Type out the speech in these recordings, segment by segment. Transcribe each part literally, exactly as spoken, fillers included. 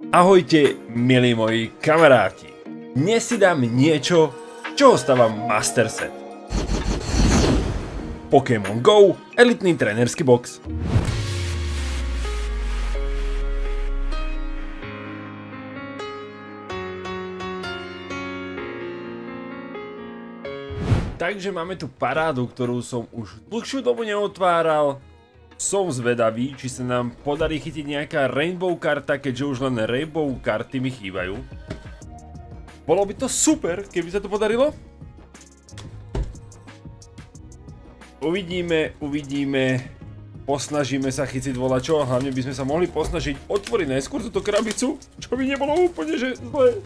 Ahojte, milí moji kamaráti. Dnes si dám niečo, čo ostáva Master Set. Pokémon Go, elitný trénerský box. Takže máme tu parádu, ktorú som už dlhšiu dobu neotváral. Som zvedavý, či sa nám podarí chytiť nejaká Rainbow karta, keďže už len Rainbow karty mi chýbajú. Bolo by to super, keby sa to podarilo. Uvidíme, uvidíme. Posnažíme sa chytiť volačo, hlavne by sme sa mohli posnažiť otvoriť najskôr túto krabicu, čo by nebolo úplne že zlé.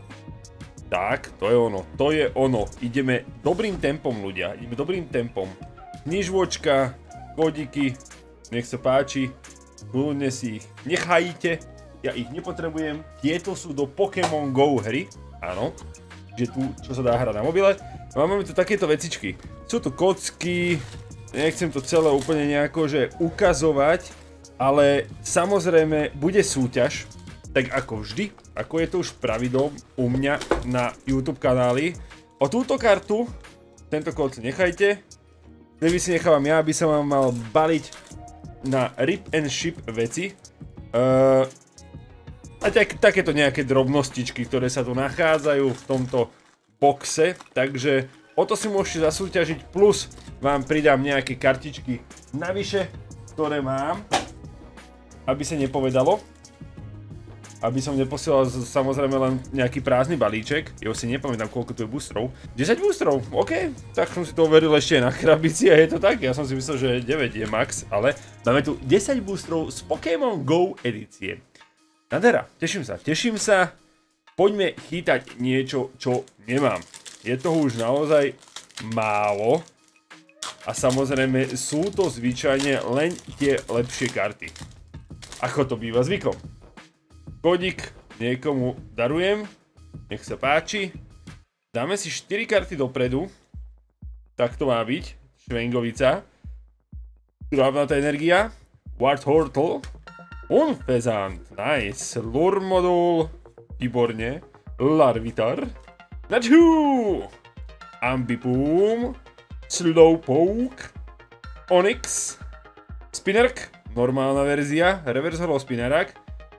Tak, to je ono, to je ono. Ideme dobrým tempom, ľudia, ideme dobrým tempom. Knižvočka, kódiky, nech sa páči, kľudne si ich nechajte, ja ich nepotrebujem. Tieto sú do Pokémon Go hry, áno, že tu, čo sa dá hrať na mobile. A máme tu takéto vecičky, sú tu kocky, nechcem to celé úplne nejako že ukazovať, ale samozrejme bude súťaž, tak ako vždy, ako je to už pravidlom u mňa na YouTube kanáli. O túto kartu, tento kód si nechajte, ktorý si nechávam ja, aby som vám mal baliť na rip and ship veci. Uh, a tak, takéto nejaké drobnostičky, ktoré sa tu nachádzajú v tomto boxe. Takže o to si môžete zasúťažiť, plus vám pridám nejaké kartičky navyše, ktoré mám, aby sa nepovedalo. Aby som neposielal samozrejme len nejaký prázdny balíček. Jo si nepamätám, koľko tu je boostrov. desať boostrov, OK. Tak som si to overil ešte na krabici a je to tak. Ja som si myslel, že deväť je max, ale máme tu desať boostrov z Pokémon Go edície. Nádhera, teším sa, teším sa. Poďme chytať niečo, čo nemám. Je toho už naozaj málo. A samozrejme sú to zvyčajne len tie lepšie karty. Ako to býva zvykom. Kódik niekomu darujem, nech sa páči. Dáme si štyri karty dopredu. Tak to má byť. Švengovica. Dravnatá energia. Wartortle. Unfezant. Nice. Lurmodul. Výborne. Larvitar. Načhú. Ambipum. Slowpoke. Onyx. Spinnerk. Normálna verzia. Reverse Holo Spinnerak.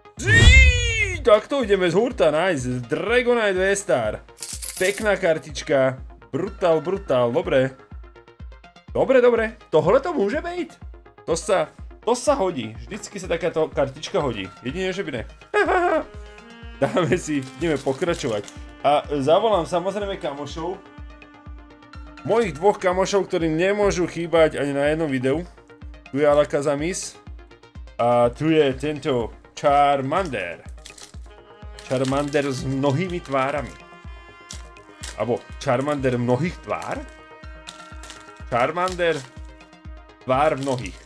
Takto ideme z hurta, nice, Dragonite V-Star. Pekná kartička, brutál, brutál, dobre. Dobre, dobre, tohle to môže byť. To sa, to sa hodí, vždycky sa takáto kartička hodí, jedine, že by ne. Dáme si, ideme pokračovať. A zavolám samozrejme kamošov. Mojich dvoch kamošov, ktorí nemôžu chýbať ani na jednom videu. Tu je Alakazamis a tu je tento Charmander. Charmander s mnohými tvárami. Abo Charmander mnohých tvár? Charmander tvár mnohých.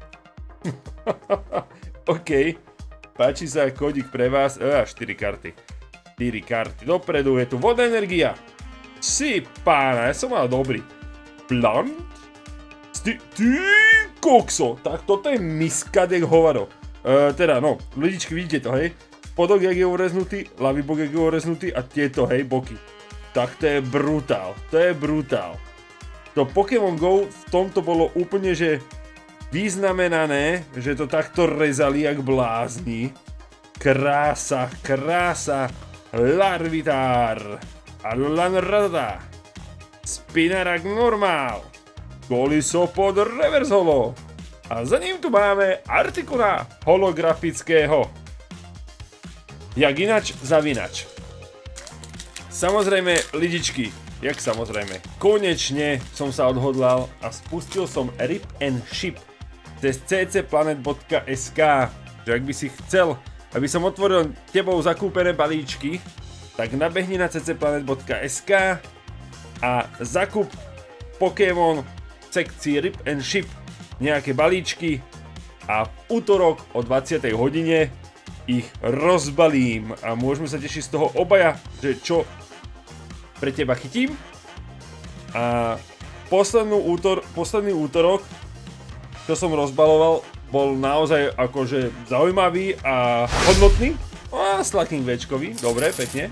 OK. Páči sa kódik pre vás. A, štyri karty. štyri karty dopredu. Je tu vodná energia. Si pána, ja som mal dobrý. Plant? Ty, ty kokso. Tak toto je miskadek hovado. Uh, teda no, ľudičky, vidíte to, hej? Spodok, jak je ureznutý, ľavý bok, jak je ureznutý a tieto, hej, boky. Tak to je brutál, to je brutál. To Pokémon Go v tomto bolo úplne, že vyznamenané, že to takto rezali jak blázni. Krása, krása, Larvitar a Lanrada. Spinnerak normál, Koliso pod reverse holo. A za ním tu máme Artikuna holografického. Jak inač, zavinač. Samozrejme, lidičky, jak samozrejme, konečne som sa odhodlal a spustil som Rip and Ship cez c c planet bodka es ká. Že ak by si chcel, aby som otvoril tebou zakúpené balíčky, tak nabehni na c c planet bodka es ká a zakúp Pokémon v sekcii Rip and Ship nejaké balíčky a v útorok o dvadsiatej hodine ich rozbalím a môžeme sa tešiť z toho obaja, že čo pre teba chytím. A poslednú útor, posledný útorok, čo som rozbaloval, bol naozaj akože zaujímavý a hodnotný. A Slacking Včkový, dobre, pekne.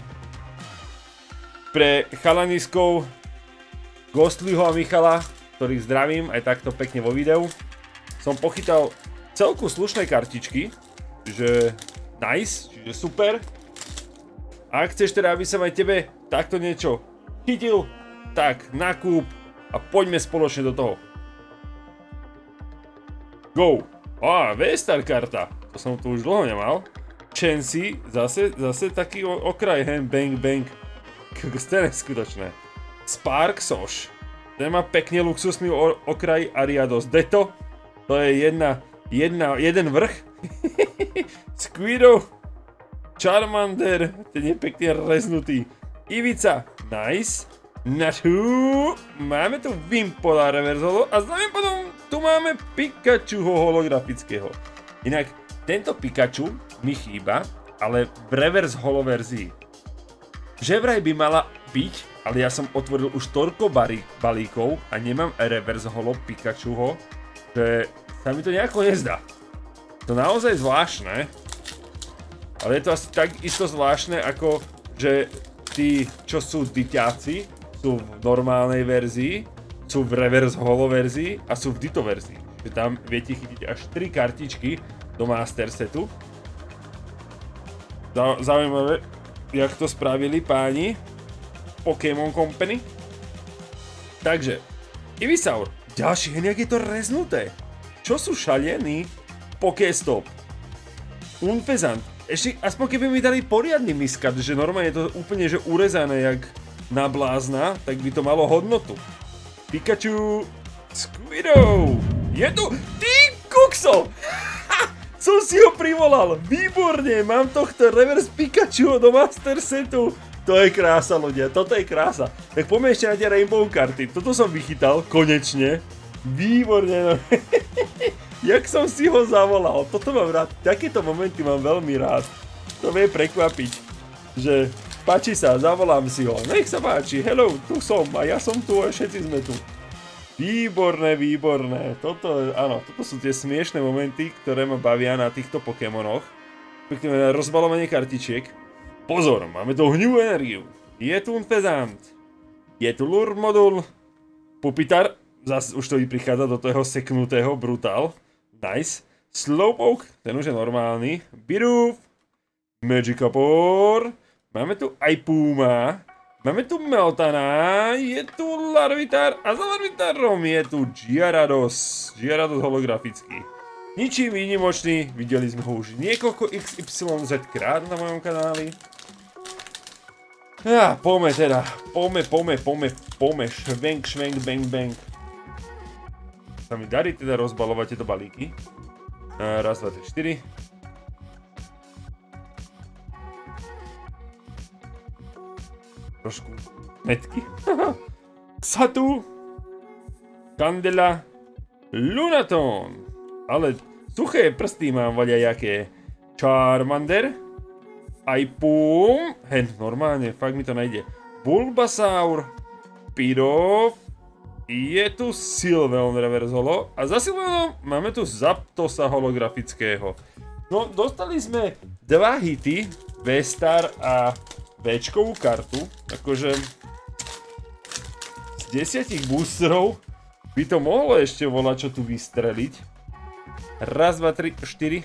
Pre chalaniskov Ghostlyho a Michala, ktorých zdravím aj takto pekne vo videu, som pochytal celku slušné kartičky, čiže nice, čiže super. A ak chceš teda, aby som aj tebe takto niečo chytil, tak nakúp a poďme spoločne do toho. Go! Á, V-Star karta, to som tu už dlho nemal. Chansey, zase, zase taký okraj, hen, bang, bang. Kokos, to je neskutočné. Spark Sosh, ten má pekne luxusný okraj Ariados Deto. To je jedna, jedna, jeden vrch. Squirtle, Charmander, ten je pekne reznutý. Ivica, nice. Natu, máme tu Wimpola reverse holo a znamená potom tu máme Pikachuho holografického. Inak tento Pikachu mi chýba, ale v reverse holo verzii. Že vraj by mala byť, ale ja som otvoril už toľko balíkov a nemám reverse holo Pikachuho, že sa mi to nejako nezdá. To naozaj zvláštne, ale je to asi tak isto zvláštne, ako že tí, čo sú dyťáci, sú v normálnej verzii, sú v reverse holo verzii a sú v Ditto verzii. Že tam viete chytiť až tri kartičky do Master Setu. Zaujímavé, jak to spravili páni Pokémon Company. Takže, Ivysaur, ďalší hen, jak je to reznuté. Čo sú šalení? Pokéstop. Unfezant. Ešte, aspoň keby mi dali poriadny miskat, že normálne je to úplne že urezané jak na blázna, tak by to malo hodnotu. Pikachu, Squirtle. Je tu, ty kokso! Som si ho privolal, výborne, mám tohto reverse Pikachu do Master Setu. To je krása, ľudia, toto je krása. Tak poďme ešte na tie Rainbow karty, toto som vychytal, konečne. Výborne, no. Jak som si ho zavolal, toto mám rád, takéto momenty mám veľmi rád. To vie prekvapiť, že páči sa, zavolám si ho, nech sa páči, hello, tu som a ja som tu a všetci sme tu. Výborné, výborné, toto, áno, toto sú tie smiešné momenty, ktoré ma bavia na týchto Pokémonoch. Respektíve na rozbalovanie kartičiek. Pozor, máme tu hnivú energiu. Je tu Unfezant. Je tu Lure modul. Pupitar, zase už to prichádza do toho seknutého, brutál. Nice. Slowpoke, ten už je normálny. Bidoof. Magikarp. Máme tu aj Puma. Máme tu Meltana, je tu Larvitar a za Larvitarom je tu Gyarados. Gyarados holografický. Ničím výnimočný, videli sme ho už niekoľko iks ypsilon zet krát na mojom kanáli. Ja, poďme teda, poďme, poďme, poďme, poďme, švenk, švenk, bang, bang. Sa mi darí teda rozbalovať tieto balíky. Raz, dva, tri, štyri. Trošku metky. Satu, Candela, Lunaton. Ale suché prsty mám voľajaké. Charmander. Aj Pum. Hen, normálne, fakt mi to nejde. Bulbasaur. Pidoof. Je tu Sylveon reverse holo. A za Sylveonom máme tu Zapdosa holografického. No, dostali sme dva hity. V-Star a Včkovú kartu, akože z desiatich boosterov by to mohlo ešte volať čo tu vystreliť. Raz, dva, tri, štyri.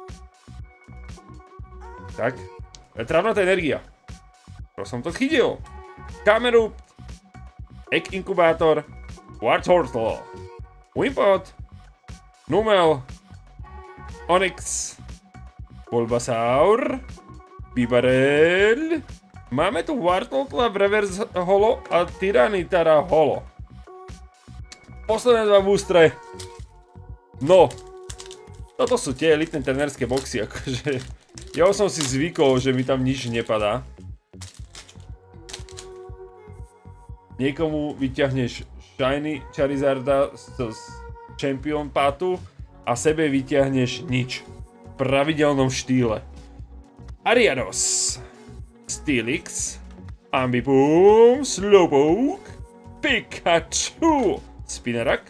Tak. Travnatá energia. To som to chytil. Camerupt. Egg Inkubátor. Wartortle. Wimpod. Numel. Onix. Bulbasaur. Bibarel. Máme tu Wartortle v reverse holo a Tyranitar holo. Posledné dva boostre. No. Toto sú tie elitné trenerské boxy, akože. Ja som si zvykol, že mi tam nič nepadá. Niekomu vyťahneš Shiny Charizarda z Champion Patu a sebe vyťahneš nič. V pravidelnom štýle. Ariados. Steelix. Ambipom. Slowpoke. Pikachu. Spinarak.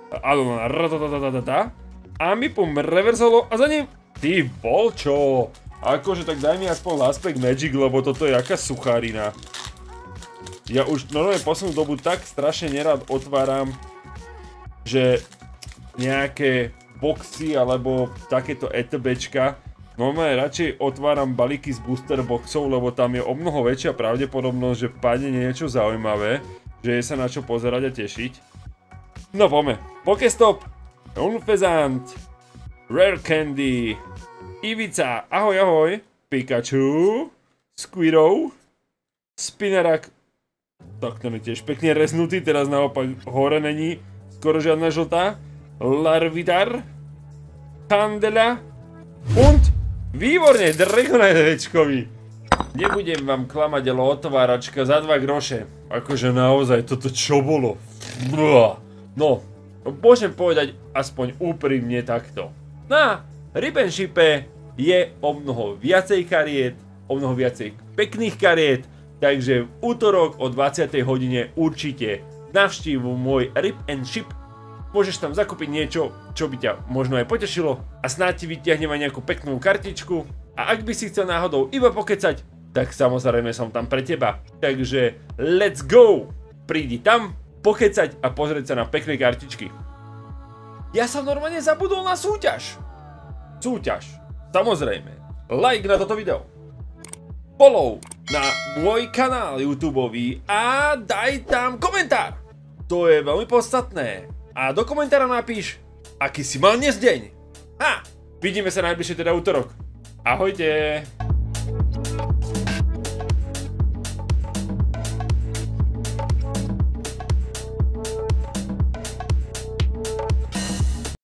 Alona. Ratatatatata. Ambipom reverse holo a za ním ty Volčo. Akože tak daj mi aspoň Last Pack Magic, lebo toto je aká suchárina. Ja už normálne poslednú dobu tak strašne nerád otváram, že nejaké boxy alebo takéto ETBčka. Normálne radšej otváram balíky z booster boxov, lebo tam je o mnoho väčšia pravdepodobnosť, že padne niečo zaujímavé, že je sa na čo pozerať a tešiť. No poďme. Pokestop, Unfezant, Rare Candy, Ivica, ahoj ahoj, Pikachu, Squirrel, Spinarak, tak ten je tiež pekne reznutý, teraz naopak hore není skoro žiadna žltá, Larvitar, Candela und výborne, Dragonite večkový. Nebudem vám klamať, ale otváračka za dva groše. Akože naozaj, toto čo bolo? No, môžem povedať aspoň úprimne takto. Na Rip and Shipe je o mnoho viacej kariet, o mnoho viacej pekných kariet, takže v útorok o dvadsiatej hodine určite navštívu môj Rip and Ship. Môžeš tam zakúpiť niečo, čo by ťa možno aj potešilo a snáď ti vyťahnem aj nejakú peknú kartičku. A ak by si chcel náhodou iba pokecať, tak samozrejme som tam pre teba. Takže let's go! Prídi tam, pokecať a pozrieť sa na pekné kartičky. Ja som normálne zabudol na súťaž. Súťaž, samozrejme. Like na toto video. Follow na môj kanál YouTubeový a daj tam komentár. To je veľmi podstatné. A do komentára napíš, aký si mal dnes deň. A vidíme sa najbližšie teda útorok. Ahojte.